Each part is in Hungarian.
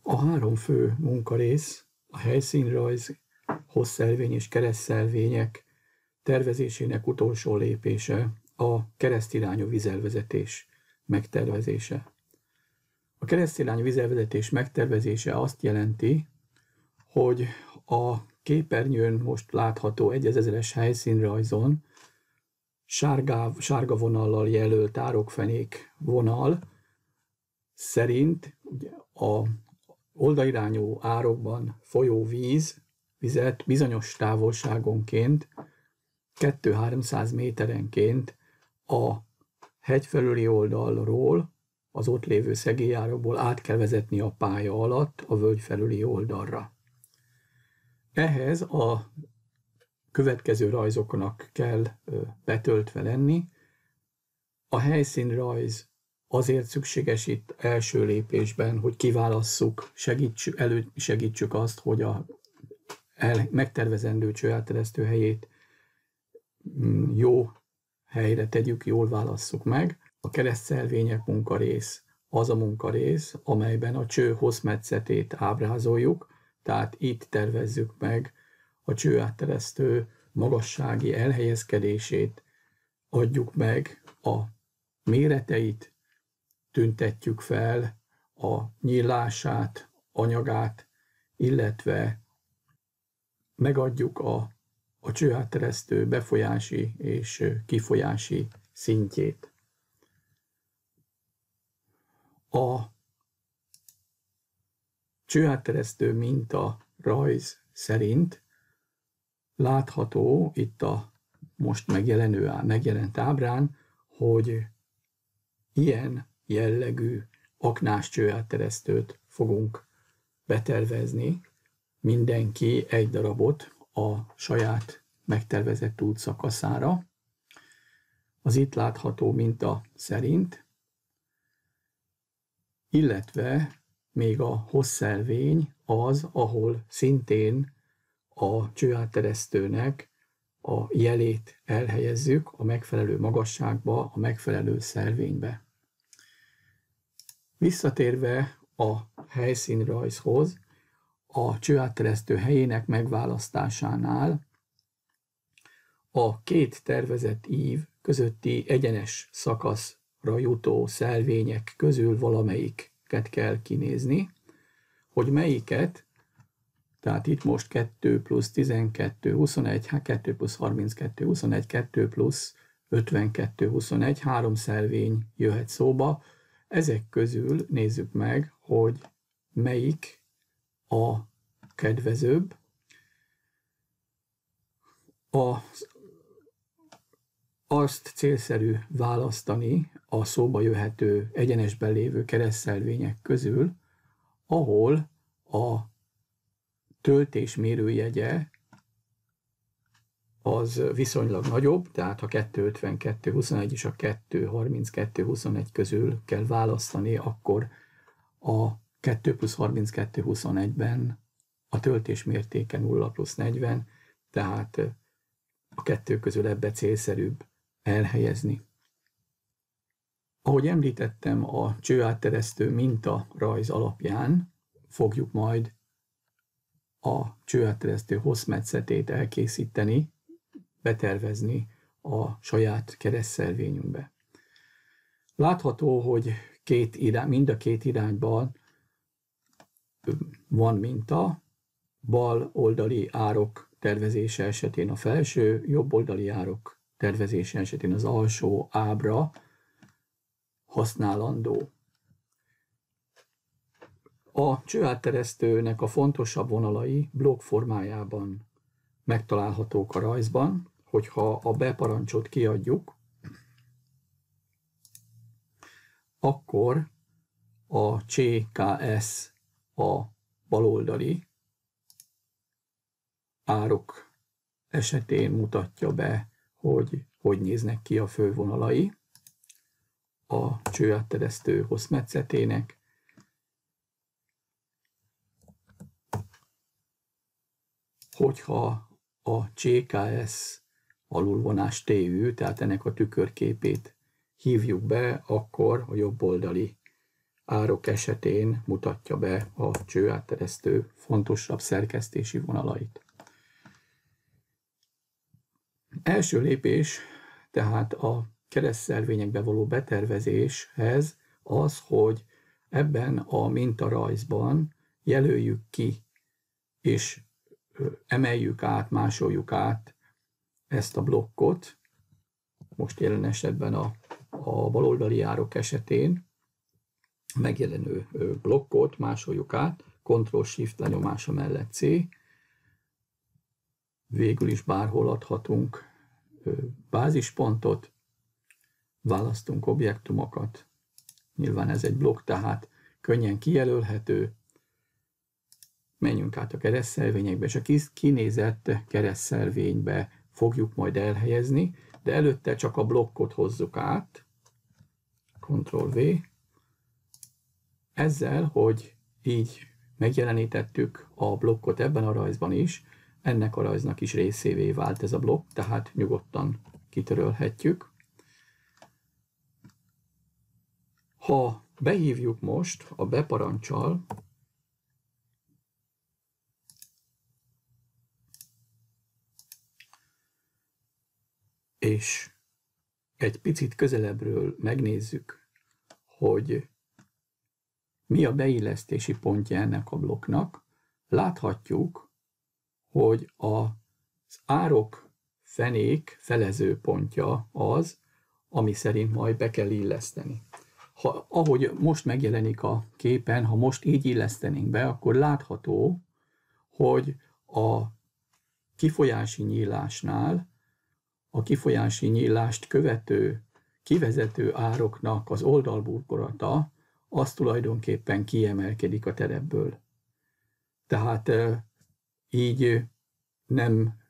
A három fő munkarész, a helyszínrajz, hosszszelvény és keresztszelvények tervezésének utolsó lépése a keresztirányú vizelvezetés megtervezése. A keresztirányú vizelvezetés megtervezése azt jelenti, hogy a képernyőn most látható 1000-es helyszínrajzon sárga vonallal jelölt árokfenék vonal szerint ugye, a oldalirányú árokban folyó vizet bizonyos távolságonként 200-300 méterenként a hegy felüli oldalról, az ott lévő szegélyárokból át kell vezetni a pálya alatt a völgy felüli oldalra. Ehhez a következő rajzoknak kell betöltve lenni. A helyszínrajz azért szükséges itt első lépésben, hogy kiválasszuk, segítsük azt, hogy a megtervezendő csőátteresztő helyét jó helyre tegyük, jól válasszuk meg. A keresztszelvények munkarész az a munkarész, amelyben a cső hosszmetszetét ábrázoljuk, tehát itt tervezzük meg a csőátteresztő magassági elhelyezkedését, adjuk meg a méreteit, tüntetjük fel a nyílását, anyagát, illetve megadjuk a csőátteresztő befolyási és kifolyási szintjét. A csőátteresztő minta rajz szerint látható itt a most megjelent ábrán, hogy ilyen jellegű aknás csőátteresztőt fogunk betervezni, mindenki egy darabot a saját megtervezett útszakaszára. Az itt látható minta szerint, illetve még a hosszszelvény az, ahol szintén a csőátteresztőnek a jelét elhelyezzük a megfelelő magasságba, a megfelelő szelvénybe. Visszatérve a helyszínrajzhoz, a csőátteresztő helyének megválasztásánál a két tervezett ív közötti egyenes szakaszra jutó szelvények közül valamelyiket kell kinézni, hogy melyiket, tehát itt most 2 plusz 12, 21, 2 plusz 32, 21, 2 plusz 52, 21, 3 szelvény jöhet szóba. Ezek közül nézzük meg, hogy melyik a kedvezőbb. Azt célszerű választani a szóba jöhető egyenesben lévő keresztszelvények közül, ahol a töltés mérőjegye az viszonylag nagyobb, tehát a 252-21 és a 232-21 közül kell választani, akkor a 2 plusz 32-21-ben a töltés mértéke 0 plusz 40, tehát a kettő közül ebbe célszerűbb elhelyezni. Ahogy említettem, a csőátteresztő minta rajz alapján fogjuk majd a csőátteresztő hosszmetszetét elkészíteni, betervezni a saját keresztszelvényünkbe. Látható, hogy mind a két irányban van minta, bal oldali árok tervezése esetén a felső, jobb oldali árok tervezése esetén az alsó ábra használandó. A csőátteresztőnek a fontosabb vonalai blokk formájában megtalálhatók a rajzban, hogyha a beparancsot kiadjuk, akkor a CKS a baloldali árok esetén mutatja be, hogy néznek ki a fővonalai a csőátteresztő hosszmetszetének. Hogyha a CKS alulvonás TÜ, tehát ennek a tükörképét hívjuk be, akkor a jobb oldali árok esetén mutatja be a csőátteresztő fontosabb szerkesztési vonalait. Első lépés tehát a keresztszervényekbe való betervezéshez az, hogy ebben a mintarajzban jelöljük ki és emeljük át, másoljuk át ezt a blokkot. Most jelen esetben a baloldali árok esetén megjelenő blokkot másoljuk át, Ctrl-Shift lenyomása mellett C. Végül is bárhol adhatunk bázispontot, választunk objektumokat. Nyilván ez egy blokk, tehát könnyen kijelölhető. Menjünk át a keresztszervényekbe, és a kinézett keresztszervénybe fogjuk majd elhelyezni, de előtte csak a blokkot hozzuk át. Ctrl-V. Ezzel, hogy így megjelenítettük a blokkot ebben a rajzban is, ennek a rajznak is részévé vált ez a blokk, tehát nyugodtan kitörölhetjük. Ha behívjuk most a beparancsal és egy picit közelebbről megnézzük, hogy mi a beillesztési pontja ennek a blokknak, láthatjuk, hogy az árok fenék felező pontja az, ami szerint majd be kell illeszteni. Ahogy most megjelenik a képen, ha most így illesztenénk be, akkor látható, hogy a kifolyási nyílásnál a kifolyási nyílást követő, kivezető ároknak az oldalburkolata az tulajdonképpen kiemelkedik a terepből. Tehát így nem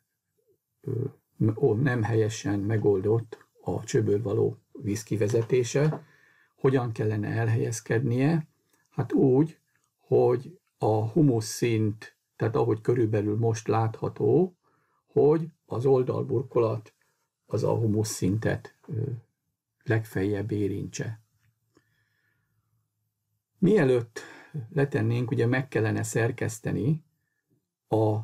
helyesen megoldott a csőből való víz kivezetése. Hogyan kellene elhelyezkednie? Hát úgy, hogy a humusz szint, tehát ahogy körülbelül most látható, hogy az oldalburkolat az a humusz szintet legfeljebb érintse. Mielőtt letennénk, ugye meg kellene szerkeszteni a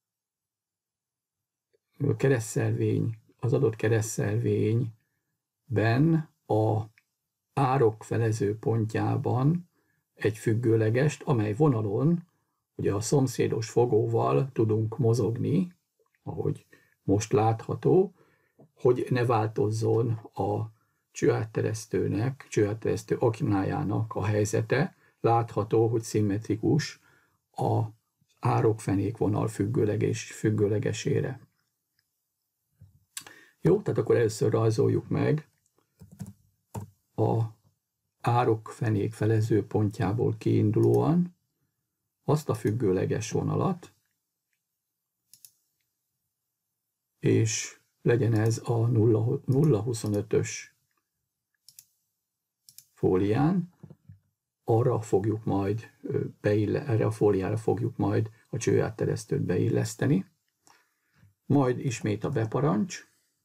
keresztszervény, az adott keresztszervényben a árok felező pontjában egy függőlegest, amely vonalon ugye a szomszédos fogóval tudunk mozogni, ahogy most látható, hogy ne változzon a csőátteresztő aknájának a helyzete. Látható, hogy szimmetrikus az árokfenékvonal függőlegesére. Jó, tehát akkor először rajzoljuk meg a árokfenék felező pontjából kiindulóan azt a függőleges vonalat, és legyen ez a 0,25-ös fólián, erre a fóliára fogjuk majd a csőátteresztőt beilleszteni. Majd ismét a beparancs.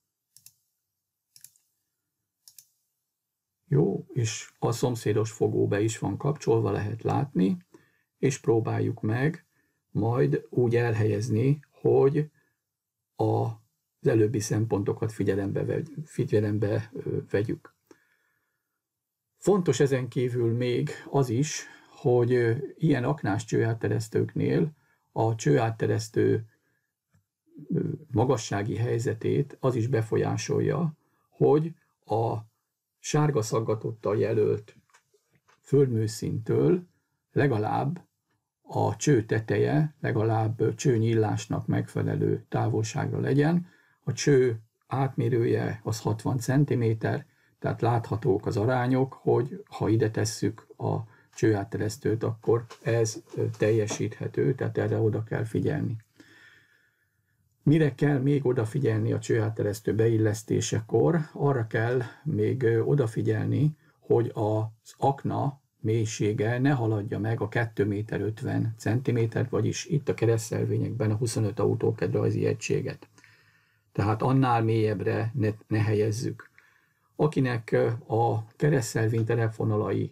Jó, és a szomszédos fogó be is van kapcsolva, lehet látni, és próbáljuk meg majd úgy elhelyezni, hogy az előbbi szempontokat figyelembe vegyük. Fontos ezen kívül még az is, hogy ilyen aknás csőátteresztőknél a csőátteresztő magassági helyzetét az is befolyásolja, hogy a sárga szaggatottal jelölt földműszintől legalább a cső teteje, legalább csőnyílásnak megfelelő távolságra legyen. A cső átmérője az 60 cm, tehát láthatók az arányok, hogy ha ide tesszük a csőátteresztőt, akkor ez teljesíthető, tehát erre oda kell figyelni. Mire kell még odafigyelni a csőátteresztő beillesztésekor? Arra kell még odafigyelni, hogy az akna mélysége ne haladja meg a 2,50 m, vagyis itt a keresztszervényekben a 25 autókedrajzi egységet. Tehát annál mélyebbre ne helyezzük. Akinek a keresztszervény terepvonalai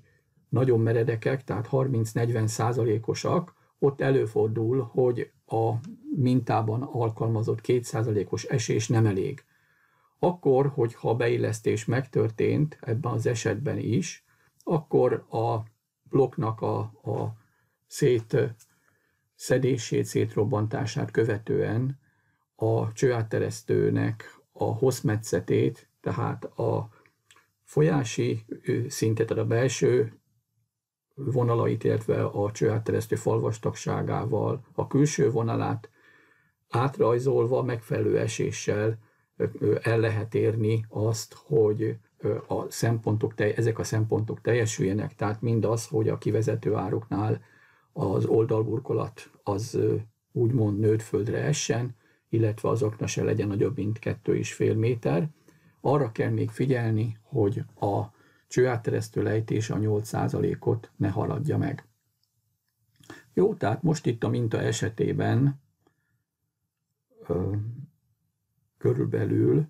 nagyon meredekek, tehát 30-40%-osak, ott előfordul, hogy a mintában alkalmazott 2%-os esés nem elég. Akkor, hogyha a beillesztés megtörtént ebben az esetben is, akkor a blokknak a szétszedését, szétrobbantását követően a csőátteresztőnek a hosszmetszetét, tehát a folyási szintet, tehát a belső vonalait, illetve a csőátteresztő falvastagságával a külső vonalát átrajzolva megfelelő eséssel el lehet érni azt, hogy ezek a szempontok teljesüljenek, tehát mindaz, hogy a kivezető ároknál az oldalburkolat az úgymond nőtföldre essen, illetve az akna se legyen nagyobb, mint 2,5 méter. Arra kell még figyelni, hogy a csőátteresztő lejtése a 8%-ot ne haladja meg. Jó, tehát most itt a minta esetében körülbelül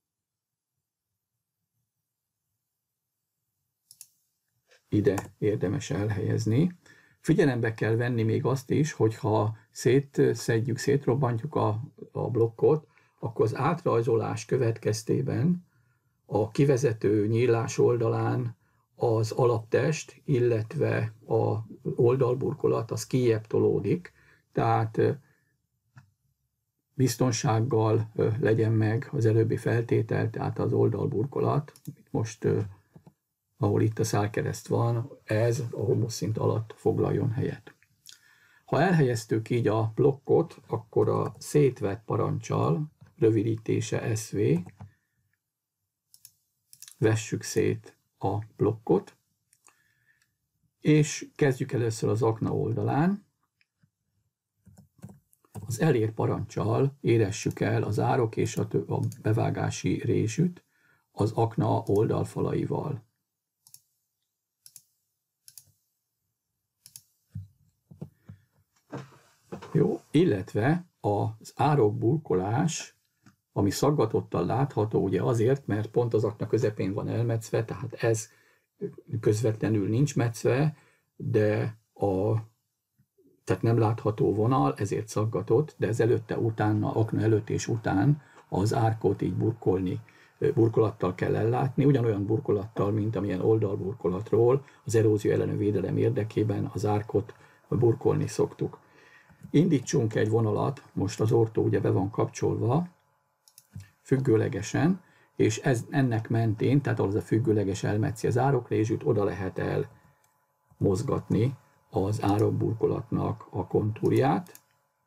ide érdemes elhelyezni. Figyelembe kell venni még azt is, hogyha szétrobbantjuk a blokkot, akkor az átrajzolás következtében a kivezető nyílás oldalán az alaptest, illetve az oldalburkolat az kijjebb tolódik, tehát biztonsággal legyen meg az előbbi feltétel, tehát az oldalburkolat, most ahol itt a szálkereszt van, ez a homoszint alatt foglaljon helyet. Ha elhelyeztük így a blokkot, akkor a szétvett parancsal, rövidítése SV, vessük szét a blokkot, és kezdjük először az akna oldalán. Az elér parancsal éressük el az árok és a bevágási résűt az akna oldalfalaival. Jó, illetve az árokburkolás, ami szaggatottan látható, ugye azért, mert pont az akna közepén van elmetszve, tehát ez közvetlenül nincs metszve, de tehát nem látható vonal, ezért szaggatott, de ez előtte, utána, akna előtt és után az árkot így burkolattal kell ellátni, ugyanolyan burkolattal, mint amilyen oldalburkolatról az erózió elleni védelem érdekében az árkot burkolni szoktuk. Indítsunk egy vonalat, most az ortó ugye be van kapcsolva, függőlegesen, és ennek mentén, tehát ahol az a függőleges elmetszi az árokrézsűt, oda lehet elmozgatni az árokburkolatnak a kontúrját.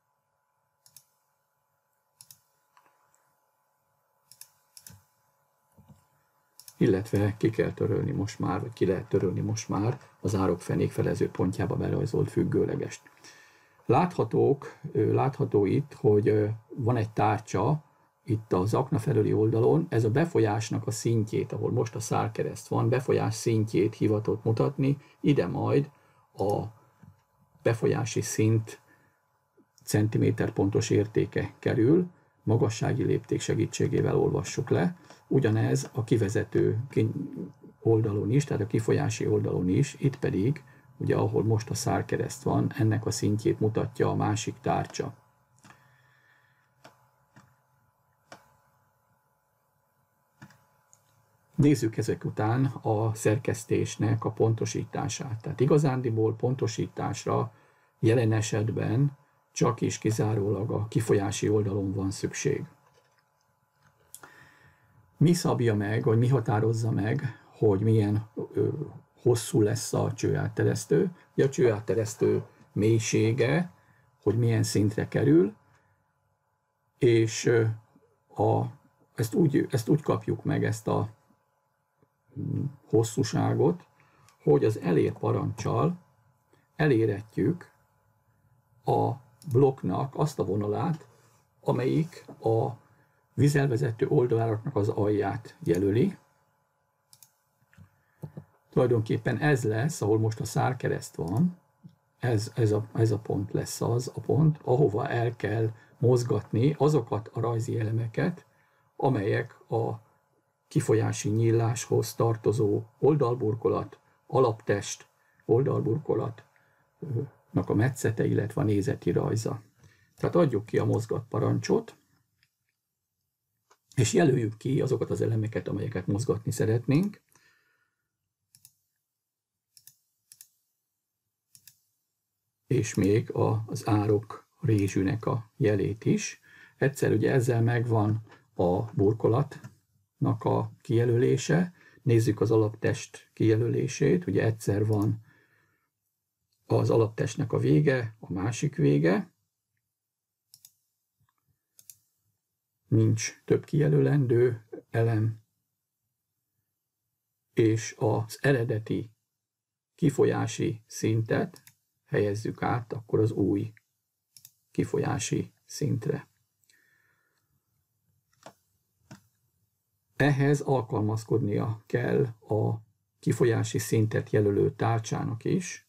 Illetve ki kell törölni most már, vagy ki lehet törölni most már az árokfenék felező pontjába berajzolt függőlegest. Látható itt, hogy van egy tárcsa itt az akna felüli oldalon, ez a befolyásnak a szintjét, ahol most a szálkereszt van, befolyás szintjét hivatott mutatni, ide majd a befolyási szint centiméter pontos értéke kerül, magassági lépték segítségével olvassuk le. Ugyanez a kivezető oldalon is, tehát a kifolyási oldalon is, itt pedig, ugye ahol most a szálkereszt van, ennek a szintjét mutatja a másik tárcsa. Nézzük ezek után a szerkesztésnek a pontosítását. Tehát igazándiból pontosításra jelen esetben csak és kizárólag a kifolyási oldalon van szükség. Mi szabja meg, vagy mi határozza meg, hogy milyen hosszú lesz a csőátteresztő? A csőátteresztő mélysége, hogy milyen szintre kerül, és ezt úgy kapjuk meg, ezt a hosszúságot, hogy az elér parancsal eléretjük a blokknak azt a vonalát, amelyik a vizelvezető oldaláraknak az alját jelöli. Tulajdonképpen ez lesz, ahol most a szálkereszt van, ez a pont lesz az a pont, ahova el kell mozgatni azokat a rajzi elemeket, amelyek a kifolyási nyíláshoz tartozó oldalburkolat, alaptest oldalburkolatnak a metszete, illetve a nézeti rajza. Tehát adjuk ki a mozgatparancsot, és jelöljük ki azokat az elemeket, amelyeket mozgatni szeretnénk. És még az árok rézsűnek a jelét is. Egyszer ugye ezzel megvan a burkolatnak a kijelölése. Nézzük az alaptest kijelölését. Ugye egyszer van az alaptestnek a vége, a másik vége. Nincs több kijelölendő elem, és az eredeti kifolyási szintet helyezzük át akkor az új kifolyási szintre. Ehhez alkalmazkodnia kell a kifolyási szintet jelölő tárcsának is,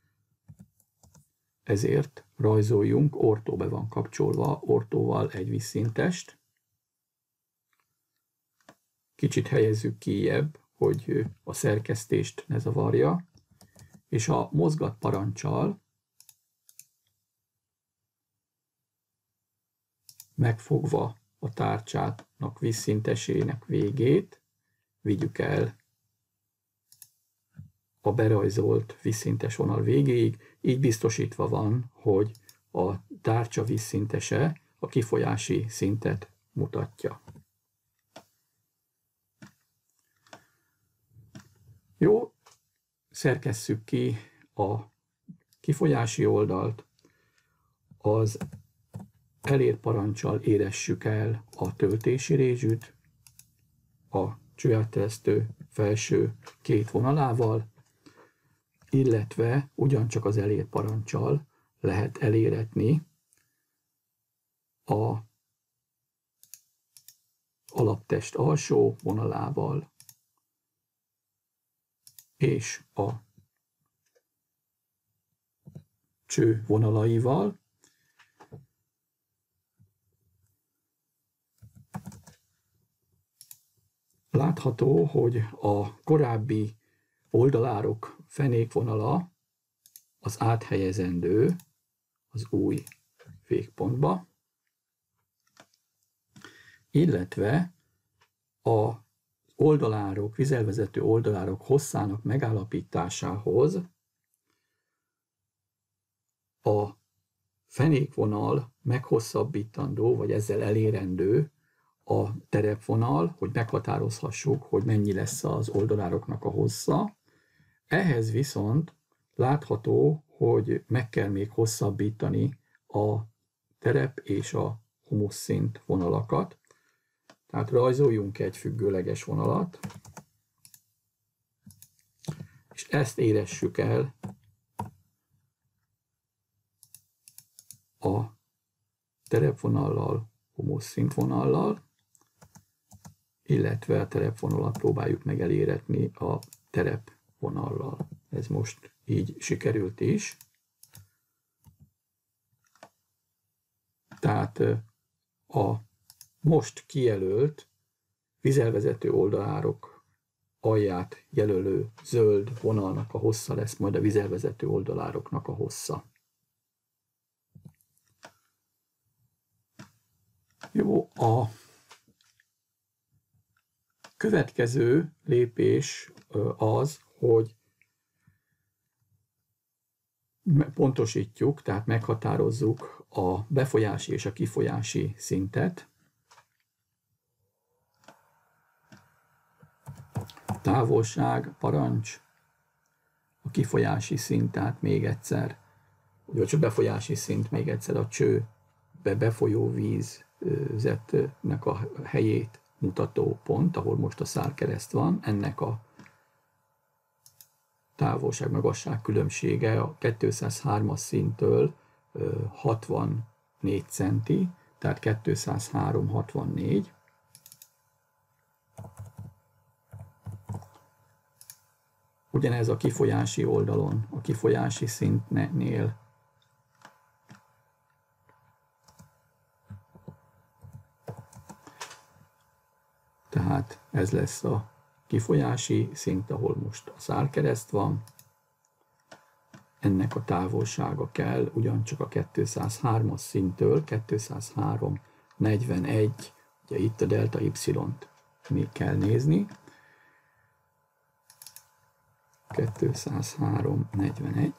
ezért rajzoljunk, ortó be van kapcsolva, ortóval egy vízszintest. Kicsit helyezzük kijjebb, hogy a szerkesztést ne zavarja, és a mozgatparancsal megfogva a tárcsának vízszintesének végét, vigyük el a berajzolt vízszintes vonal végéig, így biztosítva van, hogy a tárcsa vízszintese a kifolyási szintet mutatja. Jó, szerkesszük ki a kifolyási oldalt, az elérparancsal éressük el a töltési rézsűt a csőátteresztő felső két vonalával, illetve ugyancsak az elérparancsal lehet eléretni a alaptest alsó vonalával és a cső vonalaival. Látható, hogy a korábbi oldalárok fenékvonala az áthelyezendő az új végpontba, illetve a oldalárok, vizelvezető oldalárok hosszának megállapításához a fenékvonal meghosszabbítandó, vagy ezzel elérendő a terepvonal, hogy meghatározhassuk, hogy mennyi lesz az oldalároknak a hossza. Ehhez viszont látható, hogy meg kell még hosszabbítani a terep és a humuszszint vonalakat. Tehát rajzoljunk egy függőleges vonalat, és ezt éressük el a terepvonallal, humuszszintvonallal, illetve a terepvonalat próbáljuk meg eléretni a terepvonallal. Ez most így sikerült is. Tehát a most kijelölt vizelvezető oldalárok alját jelölő zöld vonalnak a hossza lesz majd a vizelvezető oldalároknak a hossza. Jó, a következő lépés az, hogy pontosítjuk, tehát meghatározzuk a befolyási és a kifolyási szintet. Távolság, parancs, a kifolyási szint, tehát még egyszer, vagy a befolyási szint még egyszer a csőbe befolyó vízzetnek a helyét mutató pont, ahol most a szárkereszt van, ennek a távolság-magasság különbsége a 203-as szinttől 64 centi, tehát 203-64. Ugyanez a kifolyási oldalon, a kifolyási szintnél tehát ez lesz a kifolyási szint, ahol most a szárkereszt van, ennek a távolsága kell, ugyancsak a 203-as szinttől, 203,41, ugye itt a delta y-t még kell nézni, 203,41.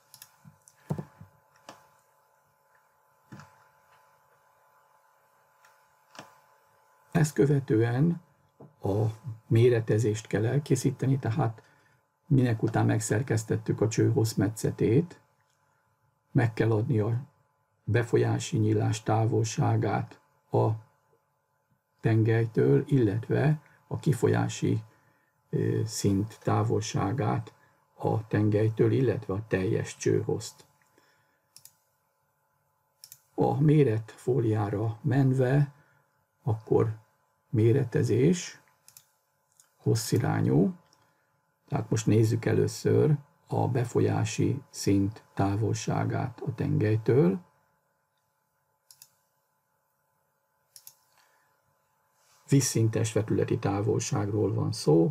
Ezt követően a méretezést kell elkészíteni, tehát minek után megszerkesztettük a cső hosszmetszetét, meg kell adni a befolyási nyílás távolságát a tengelytől, illetve a kifolyási szint távolságát a tengelytől, illetve a teljes csőhozt. A méretfóliára menve, akkor méretezés, hosszirányú, tehát most nézzük először a befolyási szint távolságát a tengelytől. Vízszintes vetületi távolságról van szó.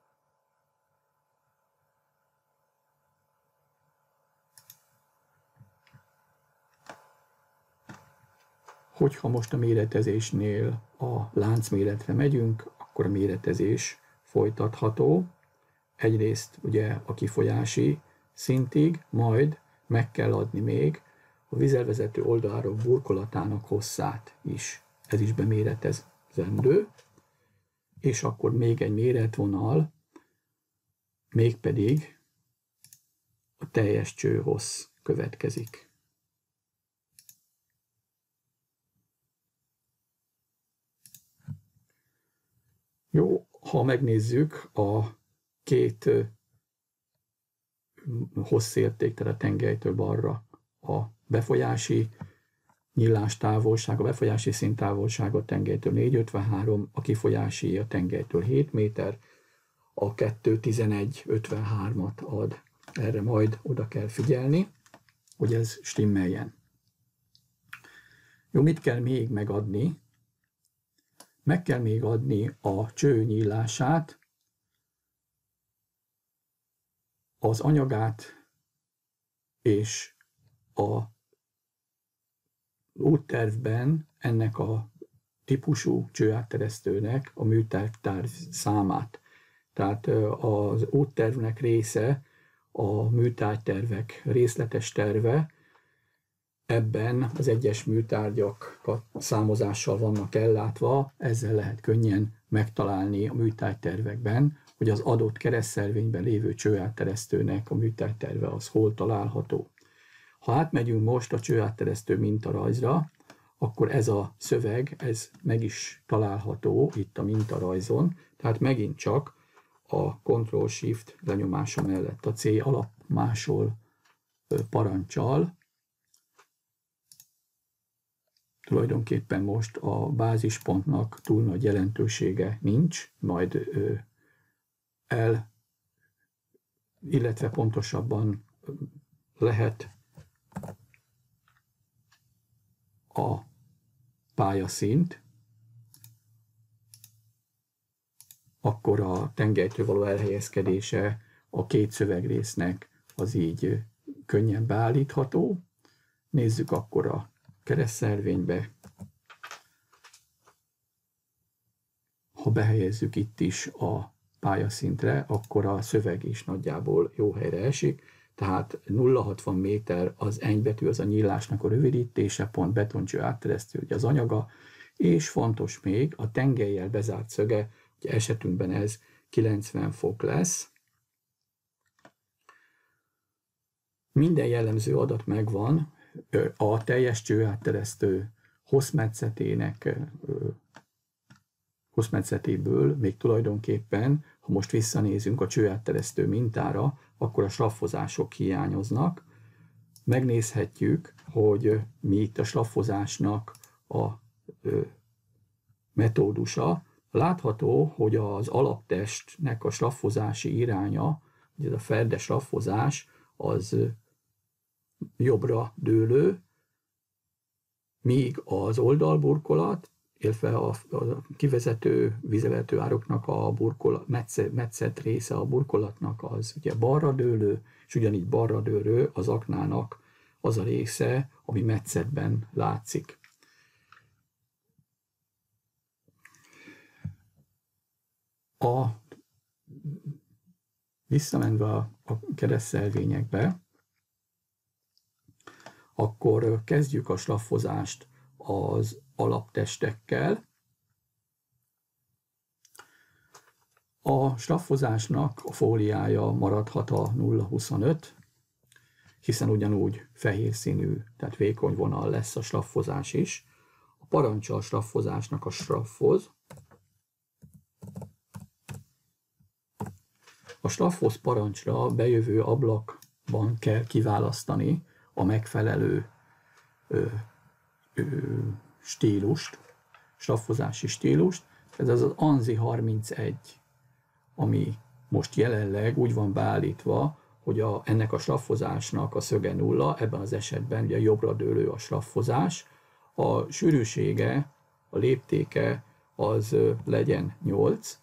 Hogyha most a méretezésnél a láncméretre megyünk, akkor a méretezés folytatható. Egyrészt ugye a kifolyási szintig, majd meg kell adni még a vízelvezető oldalárok burkolatának hosszát is. Ez is beméretezendő. És akkor még egy méretvonal, mégpedig a teljes csőhossz következik. Jó, ha megnézzük a két hosszérték, tehát a tengelytől balra a befolyási nyílás távolság, a befolyási szint távolsága a tengelytől 4,53, a kifolyási a tengelytől 7 méter, a 2,11,53-at ad. Erre majd oda kell figyelni, hogy ez stimmeljen. Jó, mit kell még megadni? Meg kell még adni a cső nyílását, az anyagát és a úttervben ennek a típusú csőátteresztőnek a műtárgy számát. Tehát az úttervnek része a műtárgytervek részletes terve, ebben az egyes műtárgyak számozással vannak ellátva, ezzel lehet könnyen megtalálni a műtárgytervekben, hogy az adott keresztszervényben lévő csőátteresztőnek a műtárgyterve az hol található. Ha átmegyünk most a csőátteresztő mintarajzra, akkor ez a szöveg, ez meg is található itt a mintarajzon, tehát megint csak a Ctrl-Shift lenyomása mellett a C alapmásol parancsal tulajdonképpen most a bázispontnak túl nagy jelentősége nincs, majd illetve pontosabban lehet a pályaszint, akkor a tengelytől való elhelyezkedése a két szövegrésznek az így könnyen beállítható. Nézzük akkor a keresztszervénybe. Ha behelyezzük itt is a pályaszintre, akkor a szöveg is nagyjából jó helyre esik. Tehát 0,60 méter az enybetű, az a nyílásnak a rövidítése, pont betoncső átteresztő, ugye az anyaga, és fontos még a tengellyel bezárt szöge, ugye esetünkben ez 90 fok lesz. Minden jellemző adat megvan, a teljes csőátteresztő hosszmetszetéből még tulajdonképpen, ha most visszanézünk a csőátteresztő mintára, akkor a slaffozások hiányoznak. Megnézhetjük, hogy mi itt a slaffozásnak a metódusa. Látható, hogy az alaptestnek a slaffozási iránya, ugye ez a ferde slaffozás, az jobbra dőlő, míg az oldalburkolat illetve a kivezető vízvezető ároknak a metszett része a burkolatnak az ugye balra dőlő, és ugyanígy balra dőlő az aknának az a része, ami metszetben látszik. Visszamenve a keresztszelvényekbe, akkor kezdjük a slaffozást az alaptestekkel. A slaffozásnak a fóliája maradhat a 0,25, hiszen ugyanúgy fehér színű, tehát vékony vonal lesz a slaffozás is. A parancsa a slaffozásnak a slaffoz. A slaffoz parancsra bejövő ablakban kell kiválasztani a megfelelő stílust, slaffozási stílust. Ez az ANSI 31, ami most jelenleg úgy van beállítva, hogy ennek a slaffozásnak a szöge 0, ebben az esetben ugye jobbra dőlő a slaffozás, a sűrűsége, a léptéke az legyen 8,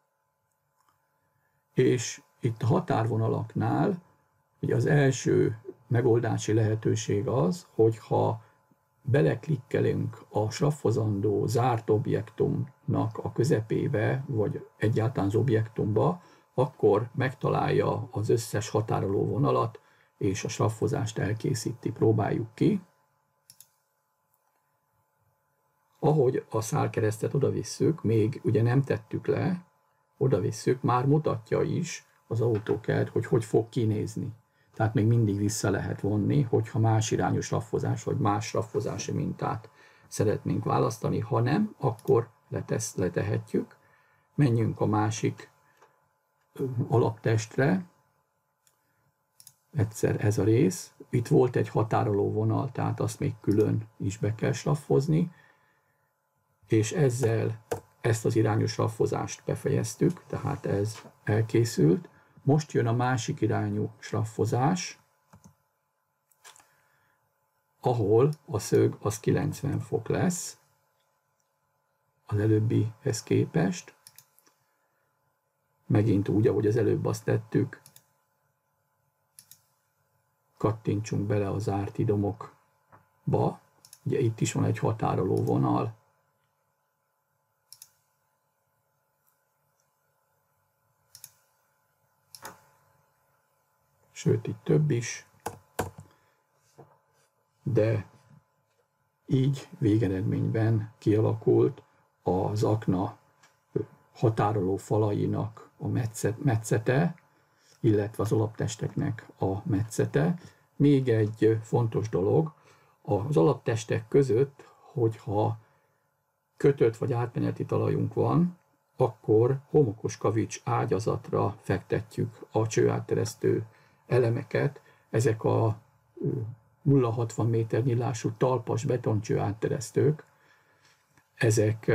és itt a határvonalaknál ugye az első megoldási lehetőség az, hogyha beleklikkelünk a slaffozandó zárt objektumnak a közepébe, vagy egyáltalán az objektumba, akkor megtalálja az összes határoló vonalat, és a slaffozást elkészíti. Próbáljuk ki. Ahogy a szálkeresztet odavisszük, még ugye nem tettük le, odavisszük, már mutatja is az AutoCAD, hogy hogy fog kinézni. Tehát még mindig vissza lehet vonni, hogyha más irányú slaffozás, vagy más slaffozási mintát szeretnénk választani. Ha nem, akkor letehetjük. Menjünk a másik alaptestre. Egyszer ez a rész. Itt volt egy határoló vonal, tehát azt még külön is be kell slaffozni. És ezzel ezt az irányú slaffozást befejeztük, tehát ez elkészült. Most jön a másik irányú slaffozás, ahol a szög az 90 fok lesz az előbbihez képest. Megint úgy, ahogy az előbb azt tettük, kattintsunk bele a zárt idomokba. Ugye itt is van egy határoló vonal. Sőt, itt több is, de így végeredményben kialakult az akna határoló falainak a metszete, illetve az alaptesteknek a metszete. Még egy fontos dolog, az alaptestek között, hogyha kötött vagy átmeneti talajunk van, akkor homokos kavics ágyazatra fektetjük a csőátteresztő elemeket. Ezek a 0,60 méter nyílású talpas betoncső átteresztők, ezek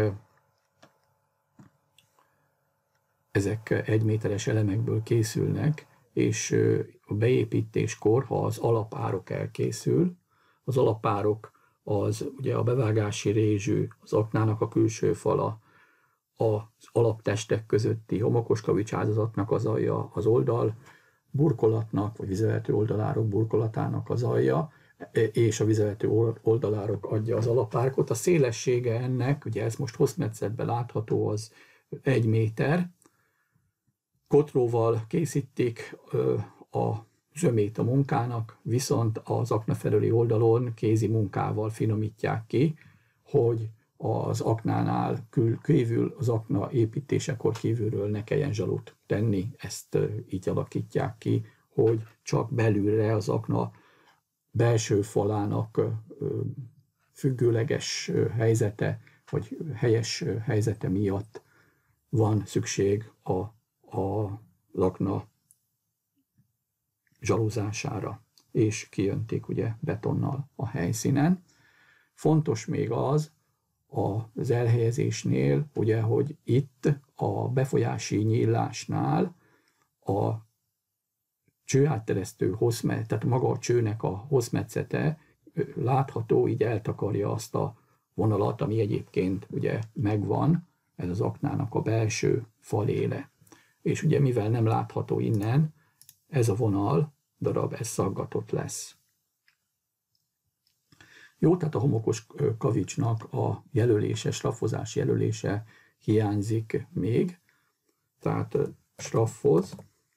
1 méteres elemekből készülnek, és a beépítéskor, ha az alapárok elkészül, az alapárok az ugye a bevágási rézsű, az aknának a külső fala, az alaptestek közötti homokos kavics áldozatnak az alja, az oldal burkolatnak, vagy vízvezető oldalárok burkolatának az alja, és a vízvezető oldalárok adja az alapárkot. A szélessége ennek, ugye ez most hosszmetszetben látható, az 1 méter. Kotróval készítik a zsömét a munkának, viszont az akna felüli oldalon kézi munkával finomítják ki, hogy az aknánál kívül, az akna építésekor kívülről ne kelljen zsalut tenni. Ezt így alakítják ki, hogy csak belülre az akna belső falának függőleges helyzete, vagy helyes helyzete miatt van szükség az akna zsaluzására, és kijöntik ugye betonnal a helyszínen. Fontos még az elhelyezésnél, ugye, hogy itt a befolyási nyílásnál a csőátteresztő tehát maga a csőnek a hosszmetszete látható, így eltakarja azt a vonalat, ami egyébként ugye megvan, ez az aknának a belső faléle. És ugye mivel nem látható innen, ez a vonal darab, ez szaggatott lesz. Jó, tehát a homokos kavicsnak a jelölése, sraffozás jelölése hiányzik még. Tehát sraffoz,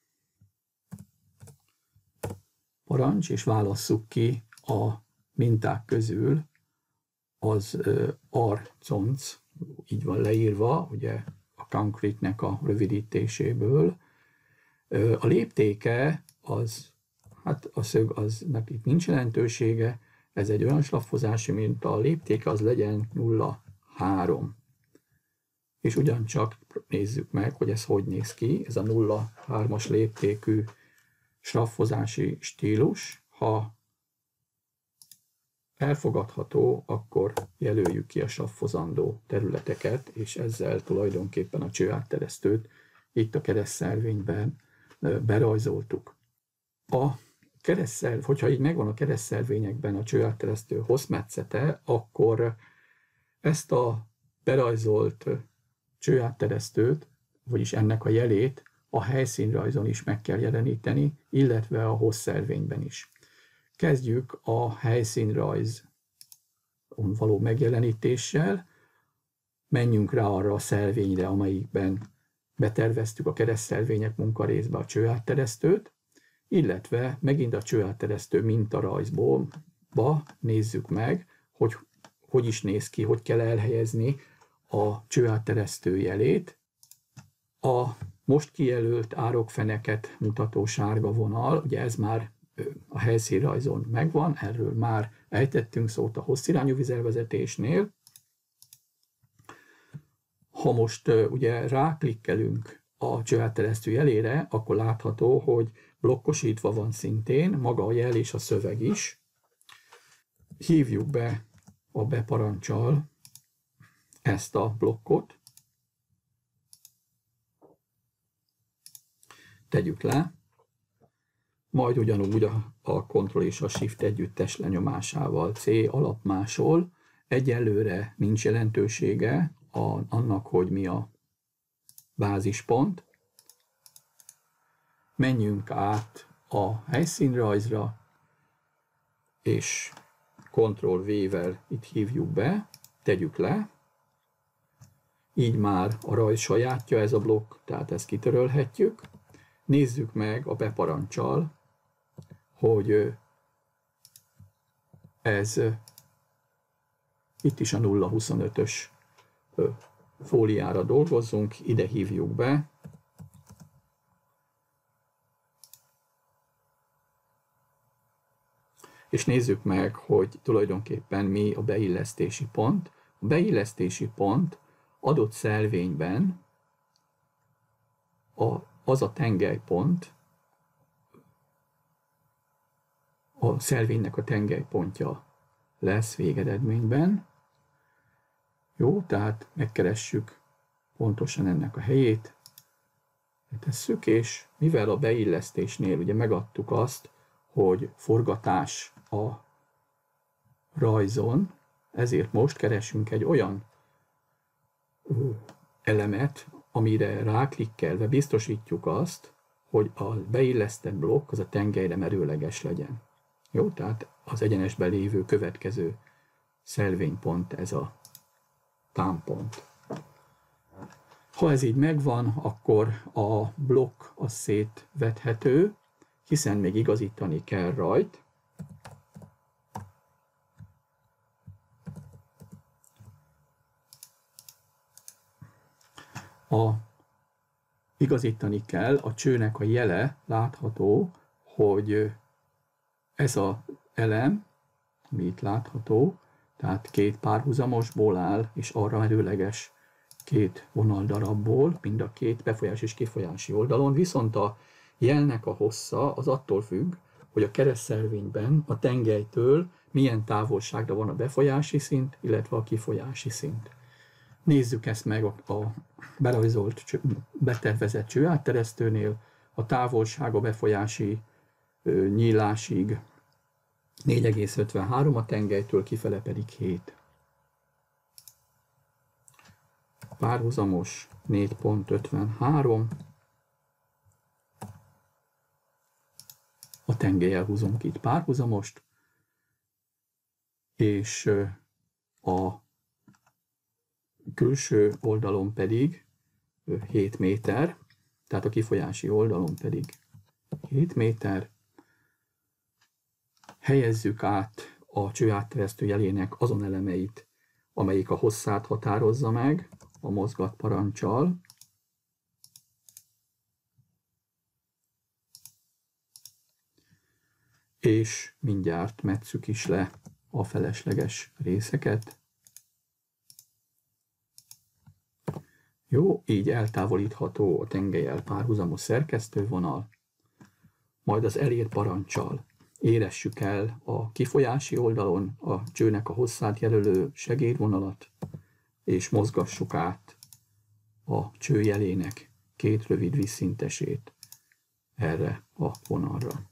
parancs, és válasszuk ki a minták közül az arconc, így van leírva, ugye a concrete-nek a rövidítéséből. A léptéke, hát a szög, aznak itt nincs jelentősége, ez egy olyan slaffozási minta, a léptéke az legyen 0,3. És ugyancsak nézzük meg, hogy ez hogy néz ki, ez a 0,3-as léptékű slaffozási stílus. Ha elfogadható, akkor jelöljük ki a slaffozandó területeket, és ezzel tulajdonképpen a csőátteresztőt itt a keresztszervényben berajzoltuk. Hogyha így megvan a keresztszervényekben a csőátteresztő hosszmetszete, akkor ezt a berajzolt csőátteresztőt, vagyis ennek a jelét a helyszínrajzon is meg kell jeleníteni, illetve a hosszszervényben is. Kezdjük a helyszínrajzon való megjelenítéssel, menjünk rá arra a szervényre, amelyikben beterveztük a keresztszervények munkarészbe a csőátteresztőt, illetve megint a csőátteresztő mintarajzból nézzük meg, hogy is néz ki, hogy kell elhelyezni a csőátteresztő jelét. A most kijelölt árokfeneket mutató sárga vonal, ugye ez már a helyszínrajzon megvan, erről már ejtettünk szót a hosszirányú vizelvezetésnél. Ha most ugye ráklikkelünk a csőátteresztő jelére, akkor látható, hogy blokkosítva van szintén maga a jel és a szöveg is. Hívjuk be a beparancsal ezt a blokkot, tegyük le, majd ugyanúgy a Ctrl és a Shift együttes lenyomásával C alapmásol. Egyelőre nincs jelentősége annak, hogy mi a bázispont. Menjünk át a helyszínrajzra, és Ctrl-V-vel itt hívjuk be, tegyük le. Így már a rajz sajátja ez a blokk, tehát ezt kitörölhetjük. Nézzük meg a beparancsal, hogy ez itt is a 0,25-ös fóliára dolgozzunk, ide hívjuk be. És nézzük meg, hogy tulajdonképpen mi a beillesztési pont. A beillesztési pont adott szervényben az a tengelypont, a szervénynek a tengelypontja lesz végeredményben. Jó, tehát megkeressük pontosan ennek a helyét, tesszük, és mivel a beillesztésnél ugye megadtuk azt, hogy forgatás a rajzon, ezért most keresünk egy olyan elemet, amire ráklikkelve biztosítjuk azt, hogy a beillesztett blokk az a tengelyre merőleges legyen. Jó, tehát az egyenesben lévő következő szelvénypont ez a támpont. Ha ez így megvan, akkor a blokk az szétvethető, hiszen még igazítani kell rajta. Igazítani kell, a csőnek a jele látható, hogy ez az elem, ami itt látható, tehát két párhuzamosból áll, és arra merőleges két vonaldarabból, mind a két befolyás és kifolyási oldalon, viszont a jelnek a hossza az attól függ, hogy a keresztszervényben a tengelytől milyen távolságra van a befolyási szint, illetve a kifolyási szint. Nézzük ezt meg a berajzolt, betervezett csőátteresztőnél. A távolság a befolyási nyílásig 4,53, a tengelytől kifele pedig 7. párhuzamos 4.53, a tengelyel húzunk itt párhuzamost, és a külső oldalon pedig 7 méter, tehát a kifolyási oldalon pedig 7 méter. Helyezzük át a cső átteresztő jelének azon elemeit, amelyik a hosszát határozza meg a mozgat parancsal. És mindjárt metszük is le a felesleges részeket. Jó, így eltávolítható a tengellyel párhuzamos szerkesztővonal, majd az elér parancsal éressük el a kifolyási oldalon a csőnek a hosszát jelölő segédvonalat, és mozgassuk át a cső jelének 2 rövid vízszintesét erre a vonalra.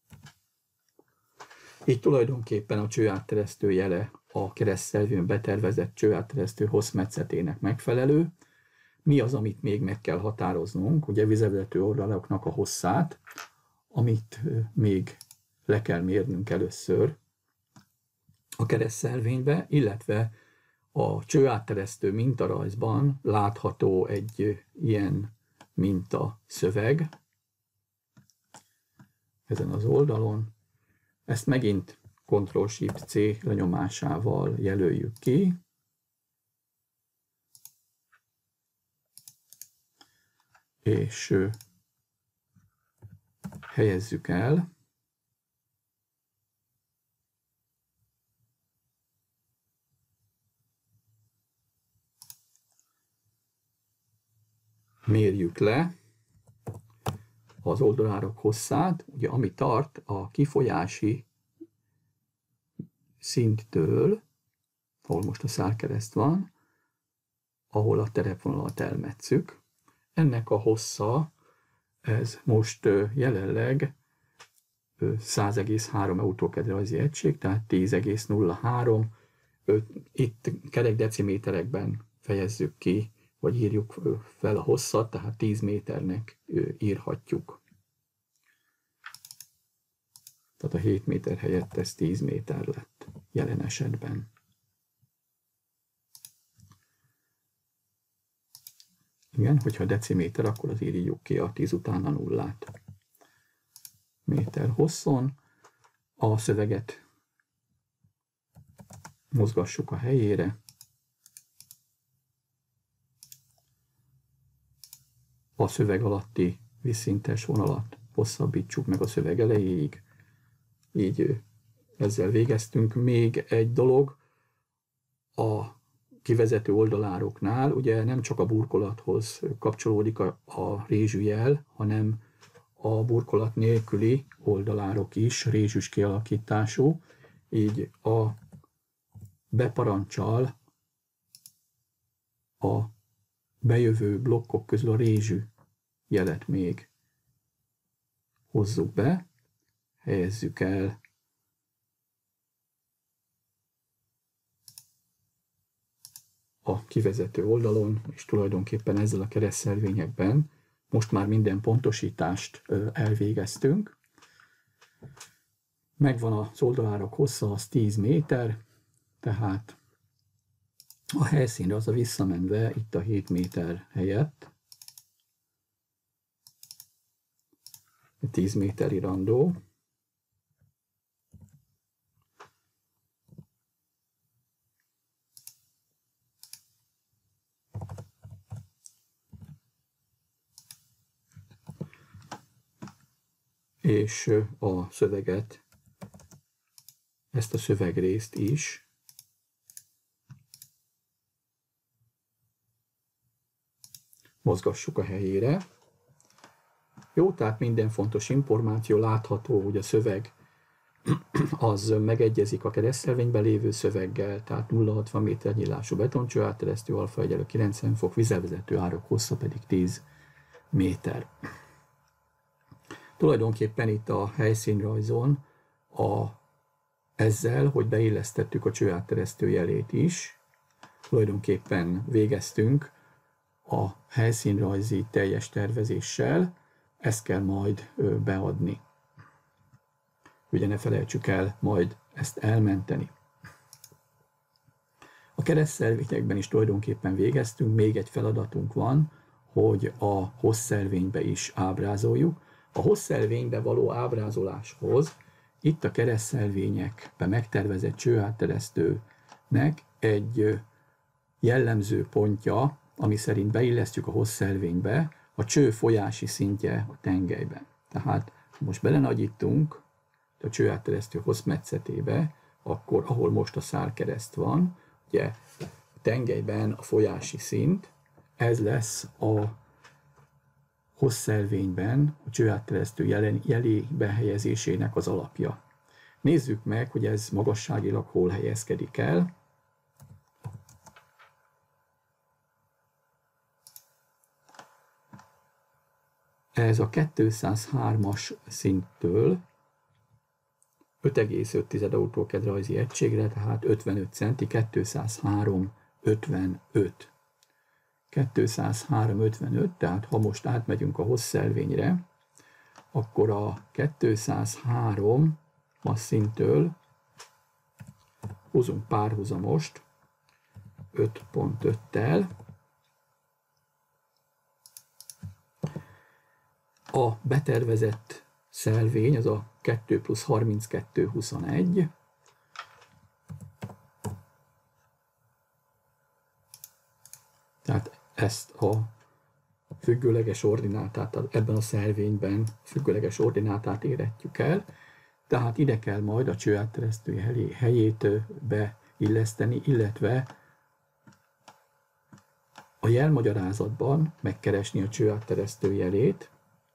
Így tulajdonképpen a cső átteresztő jele a keresztszelvén betervezett cső átteresztő hosszmetszetének megfelelő. Mi az, amit még meg kell határoznunk? Ugye vizevezető oldalaknak a hosszát, amit még le kell mérnünk először a keresztszelvénybe, illetve a cső átteresztő mintarajzban látható egy ilyen minta szöveg ezen az oldalon. Ezt megint Ctrl-Shift-C lenyomásával jelöljük ki. És helyezzük el. Mérjük le az oldalárok hosszát, ugye ami tart a kifolyási szinttől, ahol most a szárkereszt van, ahol a terepvonalat elmetszük. Ennek a hossza, ez most jelenleg 100,3 Autókedrejzi egység, tehát 10,03. Itt kerekdeciméterekben fejezzük ki, vagy írjuk fel a hosszat, tehát 10 méternek írhatjuk. Tehát a 7 méter helyett ez 10 méter lett jelen esetben. Igen, hogyha deciméter, akkor az írjuk ki a 10 után a nullát. Méter hosszon. A szöveget mozgassuk a helyére. A szöveg alatti vízszintes vonalat hosszabbítsuk meg a szöveg elejéig. Így ezzel végeztünk. Még egy dolog, a kivezető oldalároknál ugye nem csak a burkolathoz kapcsolódik a rézsüjel, hanem a burkolat nélküli oldalárok is rézsűs kialakítású, így a beparancsal a bejövő blokkok közül a rézsű jelet még hozzuk be, helyezzük el a kivezető oldalon, és tulajdonképpen ezzel a keresztszelvényekben most már minden pontosítást elvégeztünk. Megvan az oldalárok hossza, az 10 méter, tehát a helyszínre az a visszamenve itt a 7 méter helyett 10 méter irandó. És a szöveget, ezt a szövegrészt is mozgassuk a helyére. Jó, tehát minden fontos információ látható, hogy a szöveg az megegyezik a keresztszelvényben lévő szöveggel, tehát 0,60 méter nyílású betoncső átteresztő, alfa egyenlő 90 fok, vizelvezető árok hossza pedig 10 méter. Tulajdonképpen itt a helyszínrajzon ezzel, hogy beillesztettük a cső átteresztő jelét is, tulajdonképpen végeztünk a helyszínrajzi teljes tervezéssel, ezt kell majd beadni. Ugye ne felejtsük el majd ezt elmenteni. A keresztszelvényekben is tulajdonképpen végeztünk, még egy feladatunk van, hogy a hosszszelvénybe is ábrázoljuk. A hosszszelvénybe való ábrázoláshoz itt a keresztszelvényekbe megtervezett csőátteresztőnek egy jellemző pontja, ami szerint beillesztjük a hosszszelvénybe, a cső folyási szintje a tengelyben. Tehát ha most belenagyítunk a csőátteresztő hosszmetszetébe, akkor ahol most a szárkereszt van, ugye a tengelyben a folyási szint, ez lesz a hosszszelvényben a csőátteresztő jelébe helyezésének az alapja. Nézzük meg, hogy ez magasságilag hol helyezkedik el. Ez a 203-as szinttől 5,5 autókedrajzi egységre, tehát 55 centi, 203,55. 203,55, tehát ha most átmegyünk a hosszszelvényre, akkor a 203 szinttől húzunk párhuzamost 5,5-tel. A betervezett szelvény, az a 2 plusz 32, 21. Tehát ezt a függőleges ordinátát, ebben a szelvényben függőleges ordinátát éretjük el. Tehát ide kell majd a csőátteresztő helyét beilleszteni, illetve a jelmagyarázatban megkeresni a csőátteresztő jelét.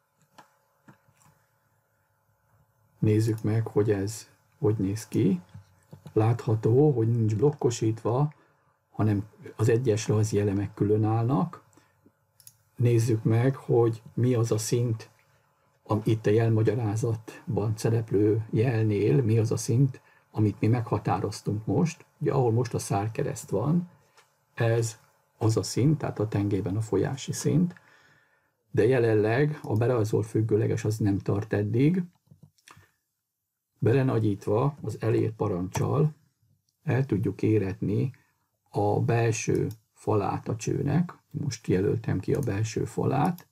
Nézzük meg, hogy ez hogy néz ki. Látható, hogy nincs blokkosítva, hanem az egyes rajzi elemek külön állnak. Nézzük meg, hogy mi az a szint, itt a jelmagyarázatban szereplő jelnél, mi az a szint, amit mi meghatároztunk most. Ugye, ahol most a szárkereszt van, ez az a szint, tehát a tengelyben a folyási szint, de jelenleg a berajzolt függőleges az nem tart eddig. Belenagyítva az elért parancsal el tudjuk éretni a belső falát a csőnek, most jelöltem ki a belső falát,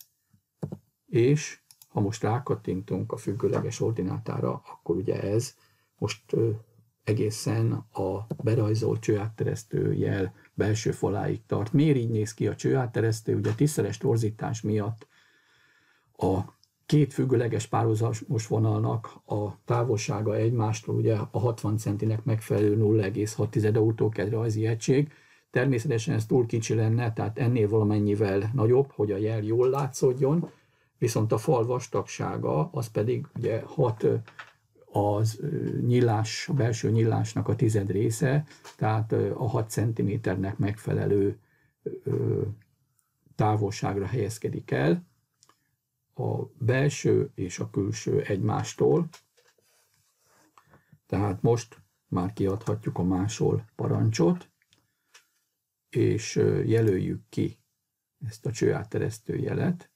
és ha most rákattintunk a függőleges ordinátára, akkor ugye ez most egészen a berajzolt csőátteresztő jel belső faláig tart. Miért így néz ki a csőátteresztő? Ugye a tízszeres torzítás miatt a két függőleges párhuzamos vonalnak a távolsága egymástól ugye a 60 centinek megfelelő 0,6 autókedrajzi egység. Természetesen ez túl kicsi lenne, tehát ennél valamennyivel nagyobb, hogy a jel jól látszódjon, viszont a fal vastagsága az pedig ugye 6 az nyílás, a belső nyílásnak a tized része, tehát a 6 cm-nek megfelelő távolságra helyezkedik el a belső és a külső egymástól. Tehát most már kiadhatjuk a másol parancsot, és jelöljük ki ezt a csőátteresztő jelet.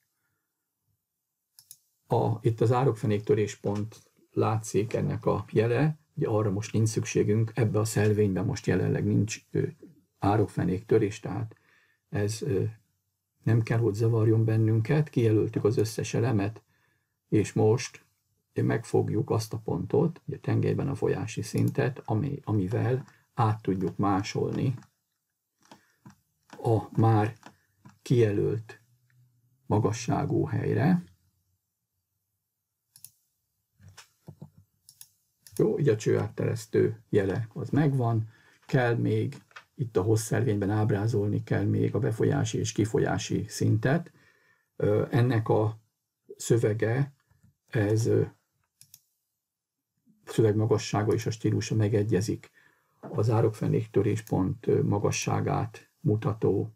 Itt az árokfenéktöréspont látszik ennek a jele, ugye arra most nincs szükségünk, ebbe a szelvényben most jelenleg nincs árokfenéktörés, tehát ez nem kell, hogy zavarjon bennünket, kijelöltük az összes elemet, és most megfogjuk azt a pontot, ugye tengelyben a folyási szintet, amivel át tudjuk másolni a már kijelölt magasságú helyre. Jó, így a csőátteresztő jele az megvan, kell még itt a hosszszelvényben ábrázolni kell még a befolyási és kifolyási szintet. Ennek a szövege, ez szöveg magassága és a stílusa megegyezik az árokfenéktöréspont magasságát mutató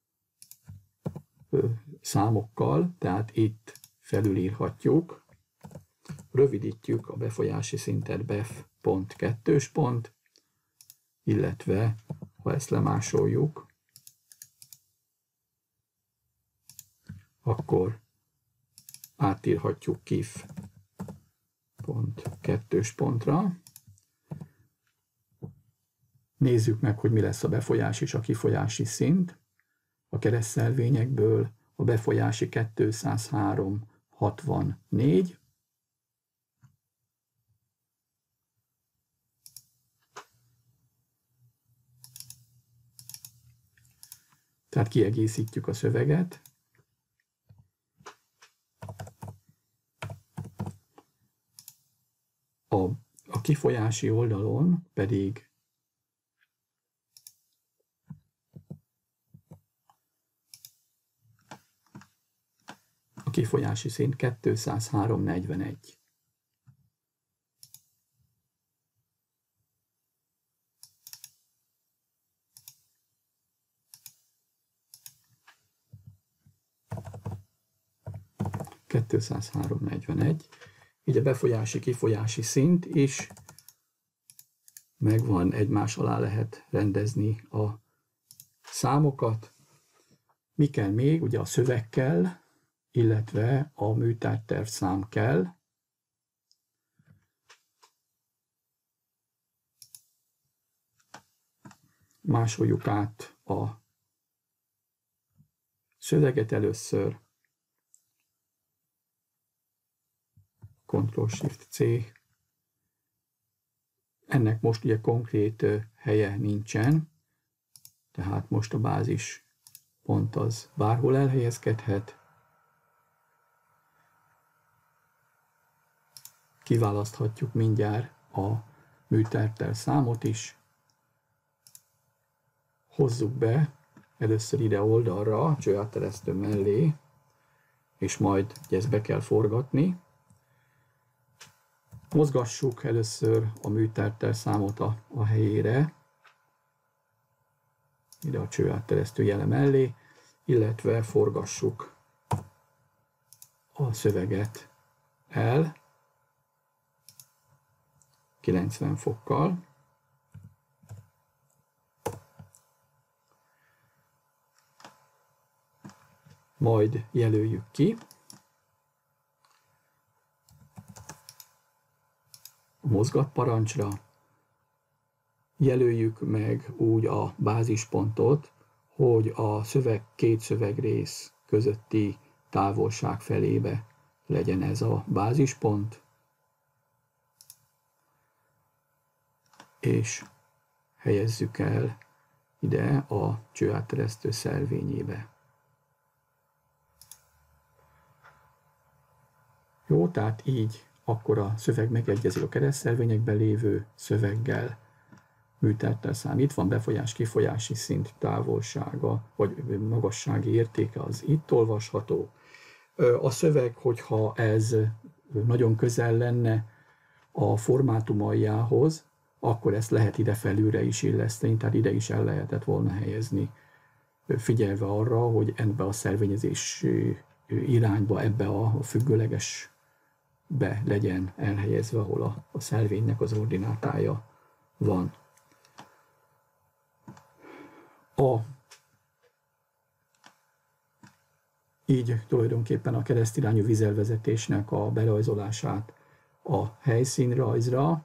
számokkal, tehát itt felülírhatjuk, rövidítjük a befolyási szintet bef.2-s pont, illetve ha ezt lemásoljuk, akkor átírhatjuk kif pont kettős pontra. Nézzük meg, hogy mi lesz a befolyás és a kifolyási szint. A keresztszelvényekből a befolyási 203,64. Tehát kiegészítjük a szöveget. A kifolyási oldalon pedig a kifolyási szint 203,41. Így a befolyási-kifolyási szint is megvan, egymás alá lehet rendezni a számokat. Mi kell még? Ugye a szöveg kell, illetve a műtárgytervszám kell. Másoljuk át a szöveget először. Ctrl-Shift-C. Ennek most ugye konkrét helye nincsen, tehát most a bázis pont az bárhol elhelyezkedhet. Kiválaszthatjuk mindjárt a műtárgytervszámot is. Hozzuk be először ide oldalra, a csőátteresztő mellé, és majd ezt be kell forgatni. Mozgassuk először a műtárgytervszámot a helyére, ide a csőátteresztő jele mellé, illetve forgassuk a szöveget el 90 fokkal. Majd jelöljük ki a mozgatparancsra, jelöljük meg úgy a bázispontot, hogy a két szövegrész közötti távolság felébe legyen ez a bázispont, és helyezzük el ide a csőátteresztő szelvényébe. Jó, tehát így akkor a szöveg megegyezik a keresztszelvényekben lévő szöveggel. Műtárgytervszám itt van, befolyás-kifolyási szint távolsága, vagy magassági értéke az itt olvasható. A szöveg, hogyha ez nagyon közel lenne a formátum aljához, akkor ezt lehet ide felülre is illeszteni, tehát ide is el lehetett volna helyezni, figyelve arra, hogy ebbe a szelvényezés irányba, ebbe a függőlegesbe legyen elhelyezve, ahol a szelvénynek az ordinátája van. Így tulajdonképpen a keresztirányú vizelvezetésnek a berajzolását a helyszínrajzra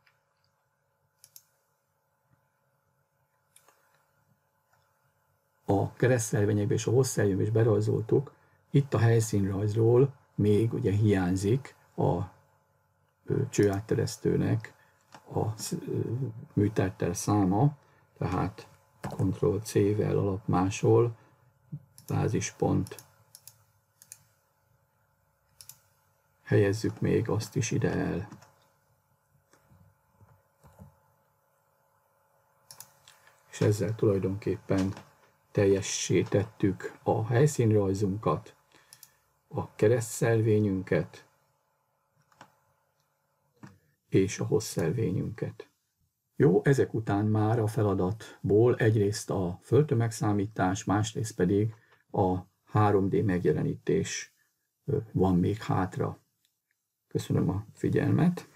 a keresztszelvényekbe és a hosszszelvényekbe is berajzoltuk. Itt a helyszínrajzról még ugye hiányzik a csőátteresztőnek a műtárgytervszáma, tehát Ctrl-C-vel alapmásol, bázispont, helyezzük még azt is ide el. És ezzel tulajdonképpen teljessé tettük a helyszínrajzunkat, a keresztszelvényünket és a hosszszelvényünket. Jó, ezek után már a feladatból egyrészt a földtömegszámítás, másrészt pedig a 3D megjelenítés van még hátra. Köszönöm a figyelmet!